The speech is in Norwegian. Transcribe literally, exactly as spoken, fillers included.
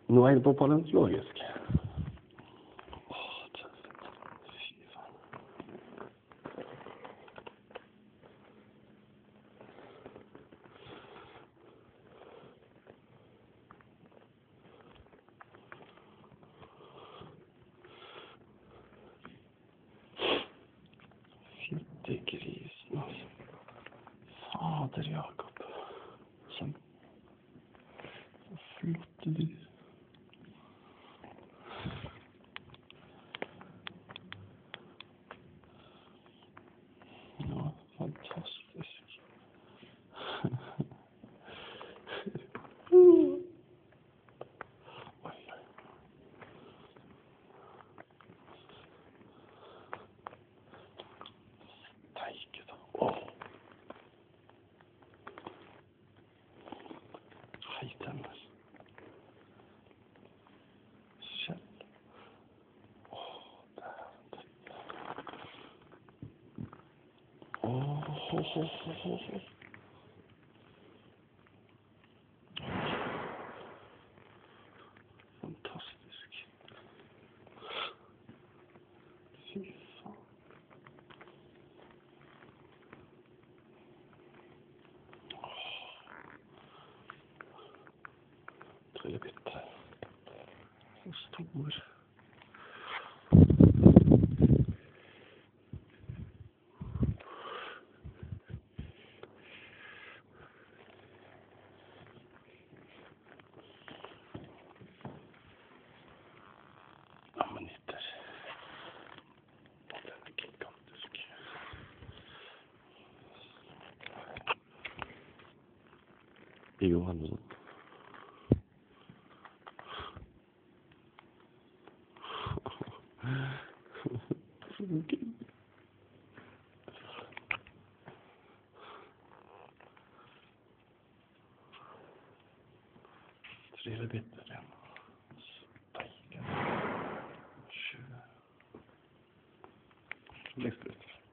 Nå er jeg på paleontologisk. Åh, fy faen. Fittegrisen, altså. Fader Jakob. Sånn. Så flotte dyr. Ja, fantastisk. Oi, oi. Steike da. Åh. Hei, Dennis. Kjell. Åh, det er Åh, ho, ho, ho, ho, ho. Fantastisk. Fy faen. Trillebitte. Så stor. Ammonitter. Den er gigantisk. Iguanen. Trillebitter, ja. Steike. Sjø. Litt ut.